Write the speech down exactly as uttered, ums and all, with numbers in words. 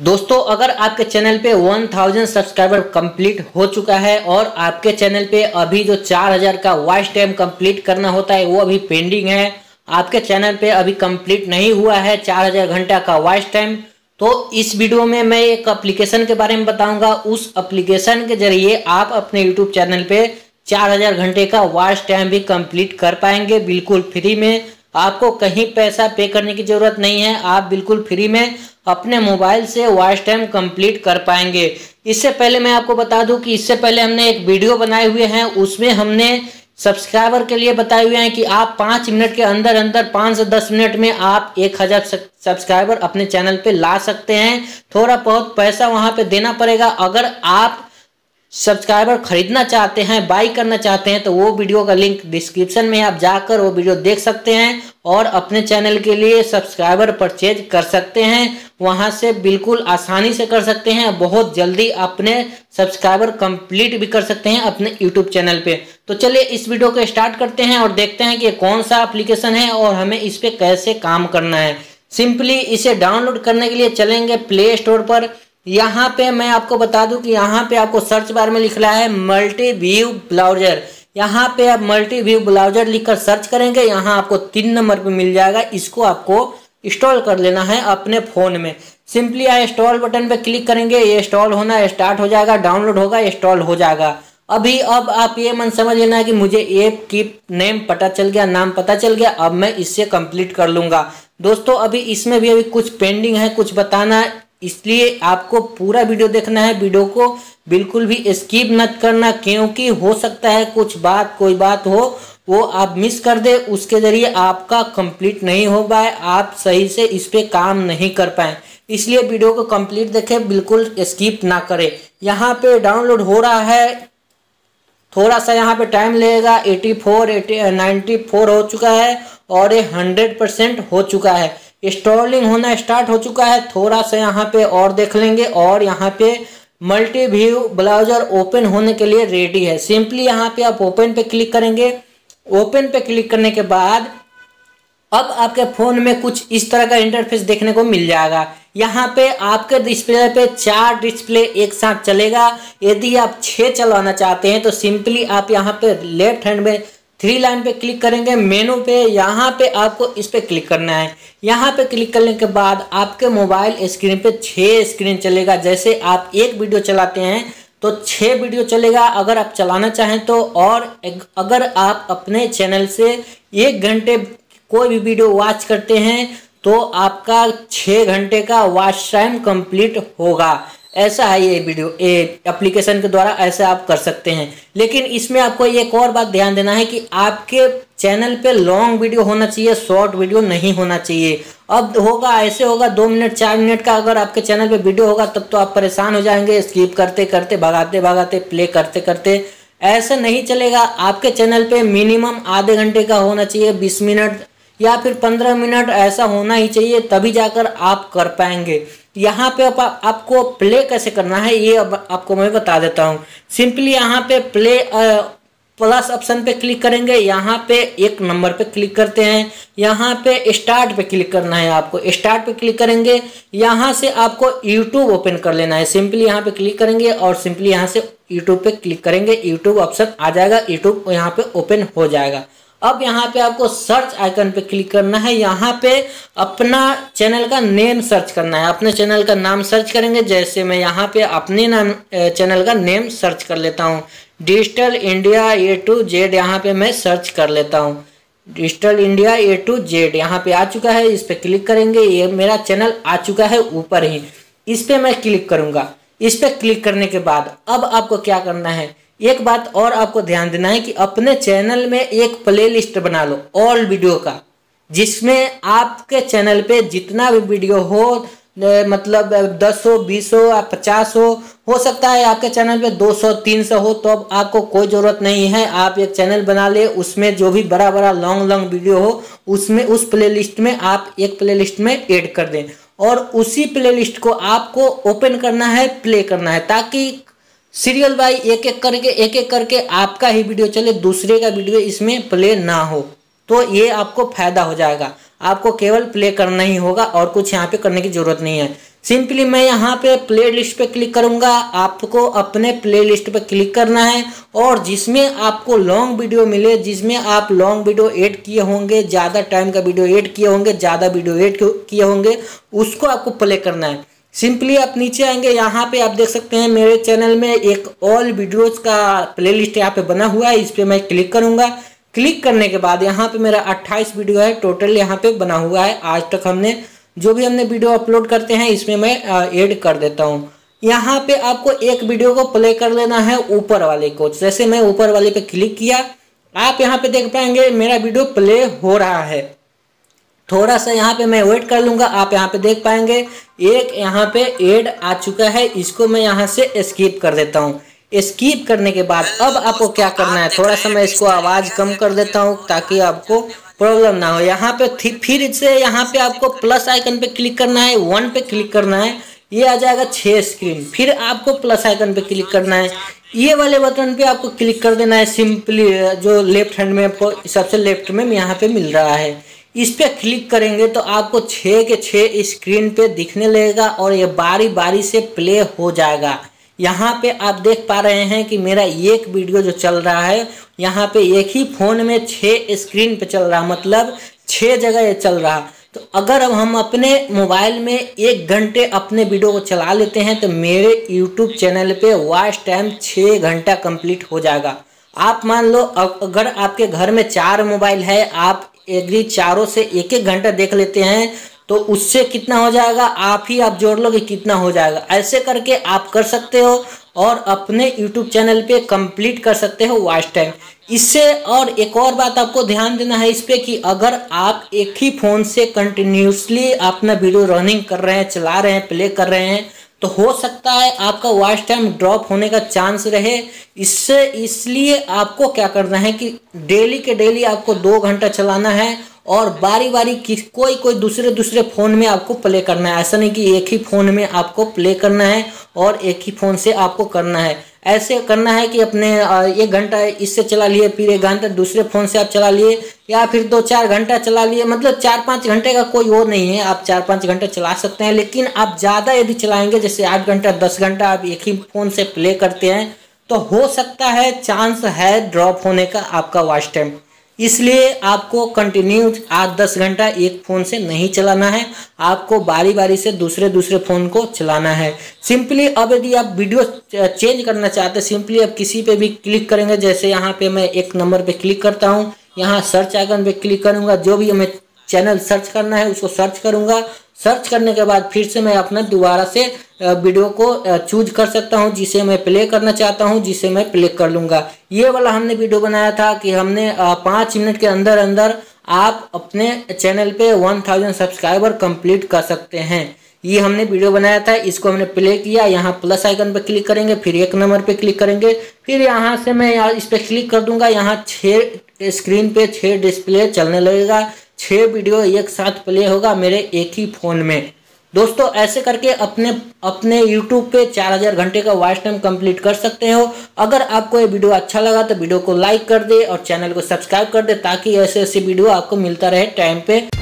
दोस्तों अगर आपके चैनल पे वन थाउज़ेंड सब्सक्राइबर कंप्लीट हो चुका है और आपके चैनल पे अभी जो चार हज़ार का वॉच टाइम कंप्लीट करना होता है वो अभी पेंडिंग है, आपके चैनल पे अभी कंप्लीट नहीं हुआ है चार हज़ार घंटा का वॉच टाइम, तो इस वीडियो में मैं एक एप्लीकेशन के बारे में बताऊंगा। उस एप्लीकेशन के जरिए आप अपने यूट्यूब चैनल पे चार हज़ार घंटे का वॉच टाइम भी कंप्लीट कर पाएंगे बिल्कुल फ्री में। आपको कहीं पैसा पे करने की ज़रूरत नहीं है, आप बिल्कुल फ्री में अपने मोबाइल से वॉच टाइम कंप्लीट कर पाएंगे। इससे पहले मैं आपको बता दूं कि इससे पहले हमने एक वीडियो बनाए हुए हैं, उसमें हमने सब्सक्राइबर के लिए बताए हुए हैं कि आप पाँच मिनट के अंदर अंदर पाँच से दस मिनट में आप एक हज़ार सब्सक्राइबर अपने चैनल पे ला सकते हैं। थोड़ा बहुत पैसा वहाँ पे देना पड़ेगा। अगर आप सब्सक्राइबर खरीदना चाहते हैं, बाई करना चाहते हैं, तो वो वीडियो का लिंक डिस्क्रिप्शन में आप जाकर वो वीडियो देख सकते हैं और अपने चैनल के लिए सब्सक्राइबर परचेज कर सकते हैं। वहां से बिल्कुल आसानी से कर सकते हैं, बहुत जल्दी अपने सब्सक्राइबर कंप्लीट भी कर सकते हैं अपने यूट्यूब चैनल पे। तो चलिए इस वीडियो को स्टार्ट करते हैं और देखते हैं कि कौन सा एप्लीकेशन है और हमें इस पर कैसे काम करना है। सिंपली इसे डाउनलोड करने के लिए चलेंगे प्ले स्टोर पर। यहाँ पे मैं आपको बता दूं कि यहाँ पे आपको सर्च बार में लिख रहा है मल्टी व्यू ब्राउजर। यहाँ पे आप मल्टी व्यू ब्राउजर लिखकर सर्च करेंगे, यहाँ आपको तीन नंबर पे मिल जाएगा। इसको आपको इंस्टॉल कर लेना है अपने फ़ोन में। सिंपली यहाँ इंस्टॉल बटन पे क्लिक करेंगे, ये इंस्टॉल होना स्टार्ट हो जाएगा, डाउनलोड होगा, इंस्टॉल हो जाएगा। अभी अब आप ये मन समझ लेना है कि मुझे ऐप की नेम पता चल गया, नाम पता चल गया, अब मैं इससे कंप्लीट कर लूँगा। दोस्तों अभी इसमें भी अभी कुछ पेंडिंग है, कुछ बताना है, इसलिए आपको पूरा वीडियो देखना है। वीडियो को बिल्कुल भी स्किप मत करना, क्योंकि हो सकता है कुछ बात कोई बात हो वो आप मिस कर दे, उसके ज़रिए आपका कंप्लीट नहीं हो पाए, आप सही से इस पे काम नहीं कर पाए। इसलिए वीडियो को कंप्लीट देखें, बिल्कुल स्किप ना करें। यहाँ पे डाउनलोड हो रहा है, थोड़ा सा यहाँ पे टाइम लगेगा। Eighty four eighty ninety four हो चुका है और ये हंड्रेड परसेंट हो चुका है। इंस्टॉलिंग होना स्टार्ट हो चुका है। थोड़ा सा यहाँ पे और देख लेंगे और यहाँ पे मल्टी व्यू ब्राउजर ओपन होने के लिए रेडी है। सिंपली यहाँ पे आप ओपन पे क्लिक करेंगे। ओपन पे क्लिक करने के बाद अब आपके फ़ोन में कुछ इस तरह का इंटरफेस देखने को मिल जाएगा। यहाँ पे आपके डिस्प्ले पे चार डिस्प्ले एक साथ चलेगा। यदि आप छः चलाना चाहते हैं तो सिंपली आप यहाँ पे लेफ्ट हैंड में थ्री लाइन पे क्लिक करेंगे, मेनू पे यहाँ पे आपको इस पे क्लिक करना है। यहाँ पे क्लिक करने के बाद आपके मोबाइल स्क्रीन पे छः स्क्रीन चलेगा। जैसे आप एक वीडियो चलाते हैं तो छः वीडियो चलेगा अगर आप चलाना चाहें तो, और अगर आप अपने चैनल से एक घंटे कोई भी वीडियो वॉच करते हैं तो आपका छः घंटे का वॉच टाइम कंप्लीट होगा। ऐसा है ये वीडियो ये एप्लीकेशन के द्वारा ऐसा आप कर सकते हैं। लेकिन इसमें आपको एक और बात ध्यान देना है कि आपके चैनल पे लॉन्ग वीडियो होना चाहिए, शॉर्ट वीडियो नहीं होना चाहिए। अब होगा ऐसे होगा दो मिनट चार मिनट का अगर आपके चैनल पे वीडियो होगा तब तो आप परेशान हो जाएंगे, स्किप करते करते भगाते भगाते प्ले करते करते। ऐसा नहीं चलेगा। आपके चैनल पे मिनिमम आधे घंटे का होना चाहिए, बीस मिनट या फिर पंद्रह मिनट ऐसा होना ही चाहिए, तभी जाकर आप कर पाएंगे। यहाँ पे आप, आपको प्ले कैसे करना है ये अब आपको मैं बता देता हूँ। सिंपली यहाँ पे प्ले प्लस ऑप्शन पे क्लिक करेंगे, यहाँ पे एक नंबर पे क्लिक करते हैं, यहाँ पे स्टार्ट पे क्लिक करना है। आपको स्टार्ट पे क्लिक करेंगे, यहाँ से आपको यूट्यूब ओपन कर लेना है। सिंपली यहाँ पे क्लिक करेंगे और सिंपली यहाँ से यूट्यूब पे क्लिक करेंगे, यूट्यूब ऑप्शन आ जाएगा, यूट्यूब यहाँ पे ओपन हो जाएगा। अब यहाँ पे आपको सर्च आइकन पे क्लिक करना है, यहाँ पे अपना चैनल का नेम सर्च करना है। अपने चैनल का नाम सर्च करेंगे। जैसे मैं यहाँ पे अपने नाम चैनल का नेम सर्च कर लेता हूँ, digital India A to Z. यहाँ पे मैं सर्च कर लेता हूँ digital India A to Z, यहाँ पे आ चुका है। इस पे क्लिक करेंगे, ये मेरा चैनल आ चुका है ऊपर ही। इस पे मैं क्लिक करूँगा। इस पे क्लिक करने के बाद अब आपको क्या करना है, एक बात और आपको ध्यान देना है कि अपने चैनल में एक प्लेलिस्ट बना लो ऑल वीडियो का, जिसमें आपके चैनल पे जितना भी वीडियो हो, मतलब दस हो, बीस हो या पचास हो हो सकता है आपके चैनल पे दो सौ तीन सौ हो, तो अब आपको कोई ज़रूरत नहीं है। आप एक चैनल बना ले, उसमें जो भी बड़ा बड़ा लॉन्ग लॉन्ग वीडियो हो उसमें उस प्लेलिस्ट में आप एक प्लेलिस्ट में ऐड कर दें और उसी प्लेलिस्ट को आपको ओपन करना है, प्ले करना है, ताकि सीरियल बाई एक एक करके एक एक करके आपका ही वीडियो चले, दूसरे का वीडियो इसमें प्ले ना हो। तो ये आपको फायदा हो जाएगा। आपको केवल प्ले करना ही होगा और कुछ यहाँ पे करने की जरूरत नहीं है। सिंपली मैं यहाँ पे प्ले लिस्ट पे क्लिक करूँगा। आपको अपने प्ले लिस्ट पे क्लिक करना है और जिसमें आपको लॉन्ग वीडियो मिले, जिसमें आप लॉन्ग वीडियो ऐड किए होंगे, ज़्यादा टाइम का वीडियो ऐड किए होंगे, ज़्यादा वीडियो ऐड किए होंगे, उसको आपको प्ले करना है। सिंपली आप नीचे आएंगे, यहाँ पे आप देख सकते हैं मेरे चैनल में एक ऑल वीडियोज़ का प्ले लिस्ट यहाँ पे बना हुआ है। इस पर मैं क्लिक करूँगा। क्लिक करने के बाद यहाँ पे मेरा अट्ठाईस वीडियो है टोटल यहाँ पे बना हुआ है। आज तक हमने जो भी हमने वीडियो अपलोड करते हैं इसमें मैं ऐड कर देता हूँ। यहाँ पे आपको एक वीडियो को प्ले कर लेना है ऊपर वाले को। जैसे मैं ऊपर वाले पे क्लिक किया, आप यहाँ पे देख पाएंगे मेरा वीडियो प्ले हो रहा है। थोड़ा सा यहाँ पे मैं वेट कर लूँगा। आप यहाँ पे देख पाएंगे एक यहाँ पे ऐड आ चुका है, इसको मैं यहाँ से स्किप कर देता हूँ। स्किप करने के बाद अब आपको क्या करना है, थोड़ा सा मैं इसको आवाज़ कम कर देता हूँ ताकि आपको प्रॉब्लम ना हो। यहाँ पे फिर से यहाँ पे आपको प्लस आइकन पे क्लिक करना है, वन पे क्लिक करना है, ये आ जाएगा छः स्क्रीन। फिर आपको प्लस आइकन पे क्लिक करना है, ये वाले बटन पे आपको क्लिक कर देना है। सिंपली जो लेफ्ट हैंड में आपको सबसे लेफ्ट में यहाँ पे मिल रहा है, इस पे क्लिक करेंगे तो आपको छः के छः स्क्रीन पे दिखने लगेगा और ये बारी बारी से प्ले हो जाएगा। यहाँ पे आप देख पा रहे हैं कि मेरा एक वीडियो जो चल रहा है यहाँ पे एक ही फ़ोन में छः स्क्रीन पे चल रहा, मतलब छः जगह ये चल रहा। तो अगर अब हम अपने मोबाइल में एक घंटे अपने वीडियो को चला लेते हैं तो मेरे यूट्यूब चैनल पे वॉच टाइम छः घंटा कंप्लीट हो जाएगा। आप मान लो अगर आपके घर में चार मोबाइल है, आप एग्री चारों से एक एक घंटा देख लेते हैं तो उससे कितना हो जाएगा, आप ही आप जोड़ लो कि कितना हो जाएगा। ऐसे करके आप कर सकते हो और अपने YouTube चैनल पे कंप्लीट कर सकते हो वॉच टाइम। इससे और एक और बात आपको ध्यान देना है इस पे कि अगर आप एक ही फ़ोन से कंटिन्यूसली अपना वीडियो रनिंग कर रहे हैं, चला रहे हैं, प्ले कर रहे हैं, तो हो सकता है आपका वॉच टाइम ड्रॉप होने का चांस रहे। इससे इसलिए आपको क्या करना है कि डेली के डेली आपको दो घंटा चलाना है और बारी बारी की कोई कोई दूसरे दूसरे फ़ोन में आपको प्ले करना है। ऐसा नहीं कि एक ही फ़ोन में आपको प्ले करना है और एक ही फ़ोन से आपको करना है। ऐसे करना है कि अपने एक घंटा इससे चला लिए, फिर एक घंटा दूसरे फ़ोन से आप चला लिए, या फिर दो चार घंटा चला लिए। मतलब चार पाँच घंटे का कोई वो नहीं है, आप चार पाँच घंटे चला सकते हैं। लेकिन आप ज़्यादा यदि चलाएंगे, जैसे आठ घंटा दस घंटा आप एक ही फ़ोन से प्ले करते हैं, तो हो सकता है चांस है ड्रॉप होने का आपका वॉच टाइम। इसलिए आपको कंटिन्यू आठ दस घंटा एक फ़ोन से नहीं चलाना है, आपको बारी बारी से दूसरे दूसरे फ़ोन को चलाना है। सिंपली अब यदि आप वीडियो चेंज करना चाहते हैं, सिंपली आप किसी पे भी क्लिक करेंगे। जैसे यहाँ पे मैं एक नंबर पे क्लिक करता हूँ, यहाँ सर्च आइकन पे क्लिक करूँगा, जो भी हमें चैनल सर्च करना है उसको सर्च करूँगा। सर्च करने के बाद फिर से मैं अपना दोबारा से वीडियो को चूज कर सकता हूं, जिसे मैं प्ले करना चाहता हूं, जिसे मैं प्ले कर लूँगा। ये वाला हमने वीडियो बनाया था कि हमने पाँच मिनट के अंदर अंदर आप अपने चैनल पे वन थाउजेंड सब्सक्राइबर कंप्लीट कर सकते हैं। ये हमने वीडियो बनाया था, इसको हमने प्ले किया। यहाँ प्लस आइकन पे क्लिक करेंगे, फिर एक नंबर पे क्लिक करेंगे, फिर यहाँ से मैं यहाँ इस पर क्लिक कर दूंगा। यहाँ छः स्क्रीन पे छः डिस्प्ले चलने लगेगा, छः वीडियो एक साथ प्ले होगा मेरे एक ही फ़ोन में। दोस्तों ऐसे करके अपने अपने YouTube पे चार हज़ार घंटे का वॉच टाइम कंप्लीट कर सकते हो। अगर आपको ये वीडियो अच्छा लगा तो वीडियो को लाइक कर दे और चैनल को सब्सक्राइब कर दे, ताकि ऐसे ऐसे वीडियो आपको मिलता रहे टाइम पे।